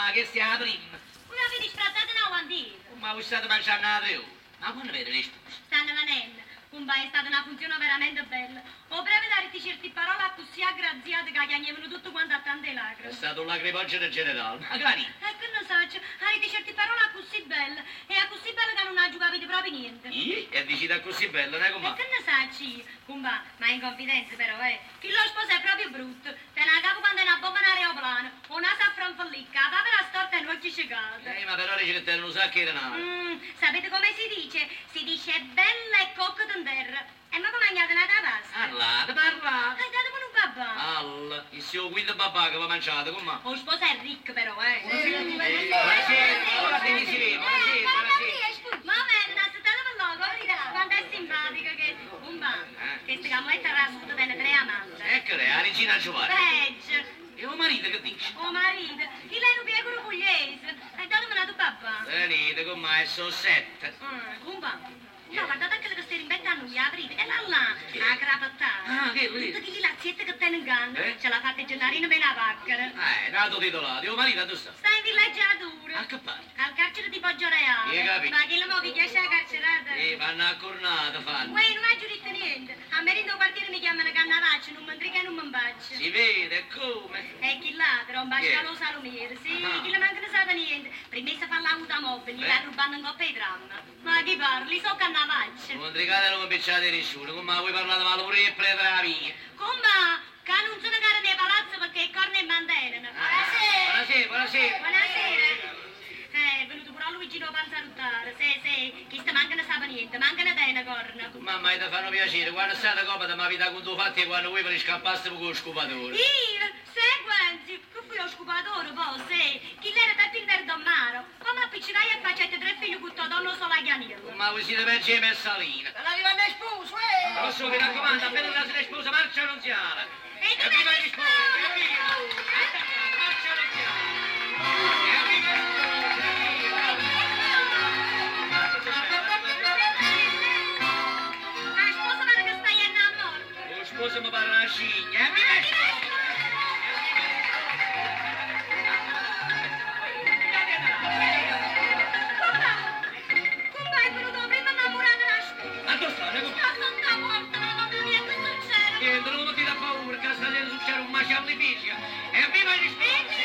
Ma che stiamo prima? Come avete sfrattato una guandina? Ma voi state mangiando la treu? Ma quando vedi le spose? Stanno venendo. Kumba è stata una funzione veramente bella. Ho breve da dirti certe parole così aggraziate che chiamavano tutto quanto a tante È lacrime. stato un lacrimogeno generale. Magari. Che non so, avete certe parole così belle. E a così belle che non ha giocato proprio niente. E dici da così bello, non è come? Che ne sai, Kumba, ma in confidenza però, che lo sposo è proprio brutto. Te ne capo quando è una bomba in aeroplano, una saffron follicca, la papera storta e non ci cicata. Ma però dice che te non sa che era nata. Sapete come si dice? Si dice bella e cocco d'anterra. E ma come mangiate una pasta? Parlate, parlate. Datemi un babà. Alla, il suo guido babà che va mangiato, come? Lo sposo è ricco però, Buonasera, Momento, state per logo, quanto è simpatico che... Kumba, che sti cammonetta rassuto tenne 3 amanti. Ecco, la regina Giovanni. Peggio. E il marito che dice? Oh marito, chi lei non pieguro pugliese? E datemi una tua babà. Venite con me, sono 7. Kumba. No, guardate anche che stai rimbetta a noi, aprite. E là, la crapattata. Che vuoi dire? Tutte che laziette che te ne inganno. Ce l'ha fatta Gennarino per la paccara. Nato titolato, il marito dove sta? Sta in villeggiatura. A che parte? Al carcere di Poggio Reale. Capito. Ma chi lo muove, chi esce la carcerata? Vanno a cornata, fanno. Uè, non ha giurito niente. A me in quartiere mi chiamano Cannavaccio, non mi intriga e non mi imbaccio. Si vede, come? E chi ladra, un bascialo salumiere, sì, chi le manca ne sa niente. Prima si fa l'automobile, gli va rubando in coppa di tram. Ma chi parli, so Cannavaccio. Non tricate non mi picciate nessuno, come voi parlate male pure che prete la mia. Come? Che non sono care nei palazzi perché i corni mantengono. Buonasera, buonasera. Buonasera. È venuto pure a Luigino Panzaruttare, sì, chi sta manca ne sa niente, manca ne te ne corna. Mamma, ti fanno piacere, quando state comoda mi avete conto fatti quando voi per scappaste con lo scopatore. Io? Seguenzi, che fui lo scopatore, poi, sì. Chi l'era per il verdommaro? Come appiccirai e facete 3 figli con tuo donno solo a Ghianillo? Ma voi siete peggio di Messalina. Non arriva il sposo, Posso, mi raccomando, appena la sera sposa, marcia annunziata. E viva gli sposi, evviva! Marcia annunziata. Evviva gli sposi, evviva! La sposa pare che stai a morte. Lo sposo mi pare una sciglia, evviva gli sposi! Come è venuto prima innamorato la sposa? Ma dove sta? Ma sta morta, mamma mia, che succede? Niente, non ti dà paura, che sta dentro succede un macello di fisica. Evviva gli sposi!